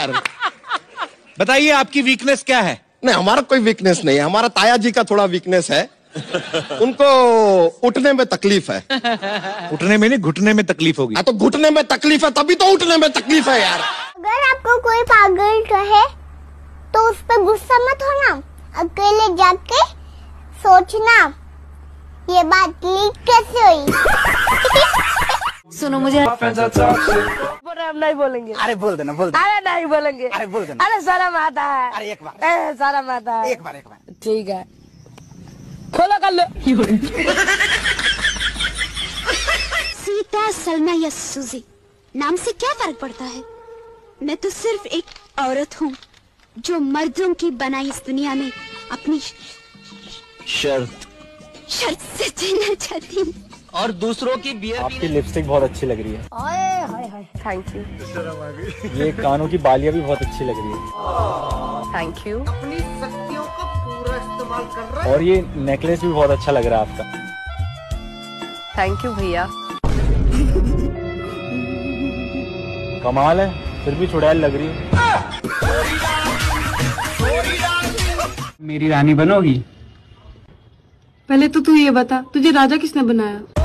यार। बताइए आपकी वीकनेस क्या है? नहीं, हमारा कोई वीकनेस नहीं है, हमारा ताया जी का थोड़ा वीकनेस है। उनको उठने में तकलीफ है। उठने में नहीं, घुटने में तकलीफ होगी। तो घुटने में तकलीफ है, तभी तो उठने में तकलीफ है यार। अगर आपको कोई पागल कहे तो उस पर गुस्सा मत होना, अकेले जाके सोचना ये बात लीक कैसे हुई। सुनो मुझे हम नहीं बोलेंगे। अरे बोल देना, बोल देना। अरे नहीं बोलेंगे। अरे बोल देना। अरे शर्म आता है। अरे एक बार, शर्म आता है। एक बार। ठीक है, खोलो कर लो। सीता, सलमा या सूजी, नाम से क्या फर्क पड़ता है? मैं तो सिर्फ एक औरत हूँ जो मर्दों की बनाई इस दुनिया में अपनी शर्त से जीना चाहती हूँ। और दूसरों की बियर। आपकी लिपस्टिक बहुत अच्छी लग रही है। Thank you. ये कानों की बालियां भी बहुत अच्छी लग रही है। Thank you. अपनी शक्तियों का पूरा इस्तेमाल कर रहा है। और ये नेकलेस भी बहुत अच्छा लग रहा है आपका। थैंक यू भैया। कमाल है, फिर भी चुड़ैल लग रही है। मेरी रानी बनोगी? पहले तो तू ये बता, तुझे राजा किसने बनाया?